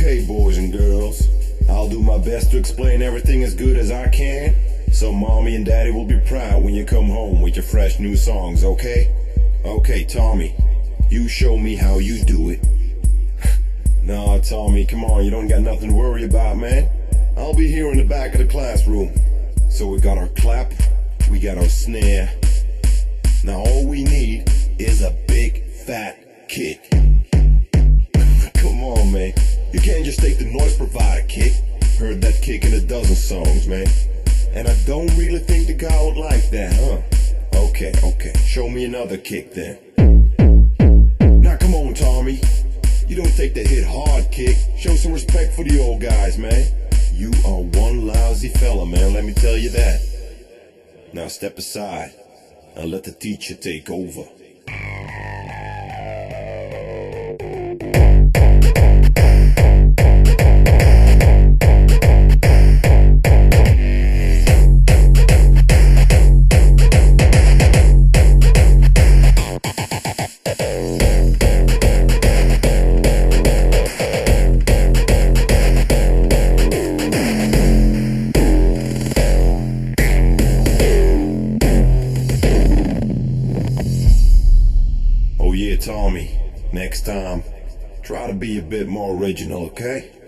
Okay, boys and girls, I'll do my best to explain everything as good as I can, so mommy and daddy will be proud when you come home with your fresh new songs, okay? Okay, Tommy, you show me how you do it. Nah, Tommy, come on, you don't got nothing to worry about, man. I'll be here in the back of the classroom. So we got our clap, we got our snare. Now all we need is a big fat kick. Come on, man. You can't just take the noise provider kick. Heard that kick in a dozen songs, man. And I don't really think the guy would like that, huh? Okay, show me another kick then. Now come on, Tommy. You don't take the hit hard kick. Show some respect for the old guys, man. You are one lousy fella, man, let me tell you that. Now step aside and let the teacher take over. Oh yeah, Tommy, next time, try to be a bit more original, okay?